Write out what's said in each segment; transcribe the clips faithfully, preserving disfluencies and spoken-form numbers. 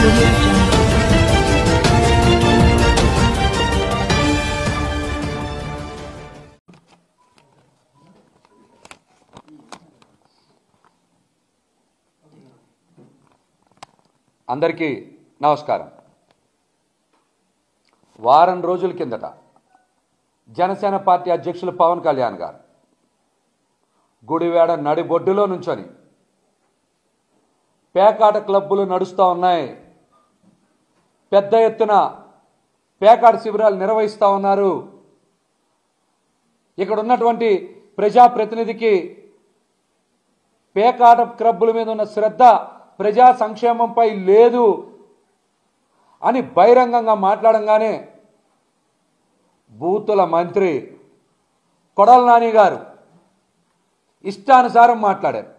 audio jungle. అందరికీ నమస్కారం. వారం రోజుల కిందట జనసేన పార్టీ అధ్యక్షులు పవన్ కళ్యాణ్ గారు గుడివాడ నడిబొడ్డులో నుంచొని పేకాట క్లబ్బులు నడుస్తూ ఉన్నాయి, పెద్ద ఎత్తున పేకాట శిబిరాలు నిర్వహిస్తూ ఉన్నారు, ఇక్కడ ఉన్నటువంటి ప్రజాప్రతినిధికి పేకాట క్లబ్బుల మీద ఉన్న శ్రద్ధ ప్రజా సంక్షేమంపై లేదు అని బహిరంగంగా మాట్లాడంగానే బూతుల మంత్రి కొడాలి నాని గారు ఇష్టానుసారం మాట్లాడారు.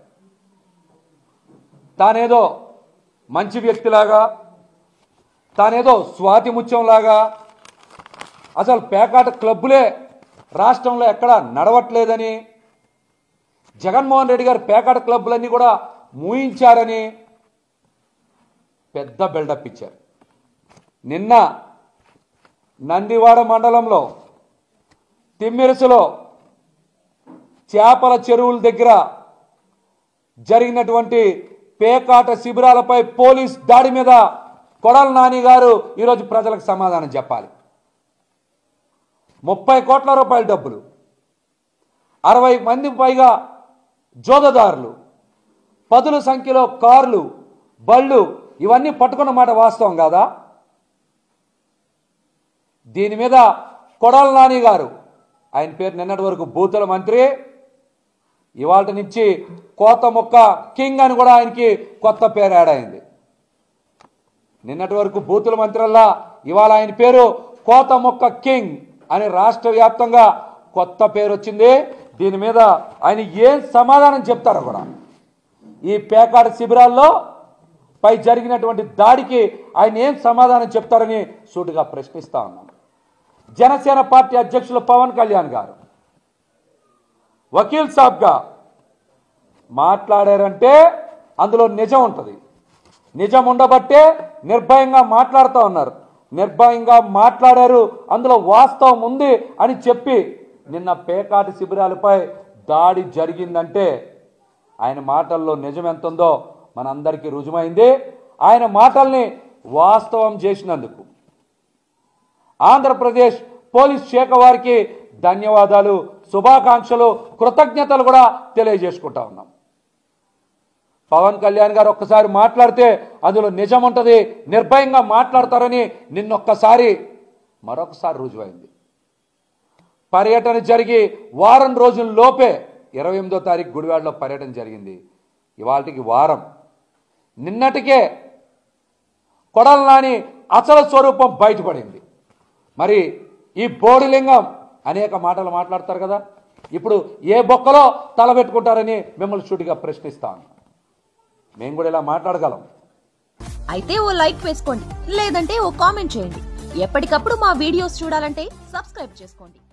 తానేదో మంచి వ్యక్తిలాగా, తానేదో స్వాతి ముత్యంలాగా, అసలు పేకాట క్లబ్బులే రాష్ట్రంలో ఎక్కడా నడవట్లేదని, జగన్మోహన్ రెడ్డి గారు పేకాట క్లబ్బులన్నీ కూడా మూయించారని పెద్ద బిల్డప్ ఇచ్చారు. నిన్న నందివాడ మండలంలో తిమ్మిరసులో చేపల చెరువుల దగ్గర జరిగినటువంటి పేకాట శిబిరాలపై పోలీస్ దాడి మీద కొడాలి నాని గారు ఈరోజు ప్రజలకు సమాధానం చెప్పాలి. ముప్పై కోట్ల రూపాయల డబ్బులు, అరవై మంది పైగా జోదదారులు, పదుల సంఖ్యలో కార్లు, బళ్ళు ఇవన్నీ పట్టుకున్న మాట వాస్తవం కాదా? దీని మీద కొడాలి నాని గారు, ఆయన పేరు నిన్నటి వరకు బూతుల మంత్రి, ఇవాళ నుంచి కోత మొక్క కింగ్ అని కూడా ఆయనకి కొత్త పేరు యాడ్ అయింది. నిన్నటి వరకు బూతుల మంత్రిలా ఇవాళ ఆయన పేరు కోత మొక్క కింగ్ అని రాష్ట్ర వ్యాప్తంగా కొత్త పేరు వచ్చింది. దీని మీద ఆయన ఏం సమాధానం చెప్తారో కూడా, ఈ పేకాట శిబిరాల్లో పై జరిగినటువంటి దాడికి ఆయన ఏం సమాధానం చెప్తారని సూటిగా ప్రశ్నిస్తా ఉన్నాం. జనసేన పార్టీ అధ్యక్షులు పవన్ కళ్యాణ్ గారు వకీల్ సాబ్గా మాట్లాడారంటే అందులో నిజం ఉంటుంది. నిజం ఉండబట్టే నిర్భయంగా మాట్లాడుతూ ఉన్నారు. నిర్భయంగా మాట్లాడారు, అందులో వాస్తవం ఉంది అని చెప్పి నిన్న పేకాట శిబిరాలపై దాడి జరిగిందంటే ఆయన మాటల్లో నిజం ఎంత ఉందో మనందరికీ రుజుమైంది. ఆయన మాటల్ని వాస్తవం చేసినందుకు ఆంధ్రప్రదేశ్ పోలీస్ శాఖ వారికి ధన్యవాదాలు, శుభాకాంక్షలు, కృతజ్ఞతలు కూడా తెలియజేసుకుంటా ఉన్నాం. పవన్ కళ్యాణ్ గారు ఒక్కసారి మాట్లాడితే అందులో నిజం ఉంటుంది, నిర్భయంగా మాట్లాడతారని నిన్నొక్కసారి మరొకసారి రుజువైంది. పర్యటన జరిగి వారం రోజుల లోపే ఇరవై ఎనిమిదో తారీఖు గుడివాడలో పర్యటన జరిగింది. ఇవాళకి వారం. నిన్నటికే కొడాలి నాని అసలు స్వరూపం బయటపడింది. మరి ఈ బోడిలింగం అనేక మాటలు మాట్లాడతారు కదా, ఇప్పుడు ఏ బొక్కలో తలబెట్టుకుంటారని మిమ్మల్ని సూటిగా ప్రశ్నిస్తాను. మేము కూడా ఇలా మాట్లాడగలం. అయితే ఓ లైక్ వేసుకోండి, లేదంటే ఓ కామెంట్ చేయండి. ఎప్పటికప్పుడు మా వీడియోస్ చూడాలంటే సబ్స్క్రైబ్ చేసుకోండి.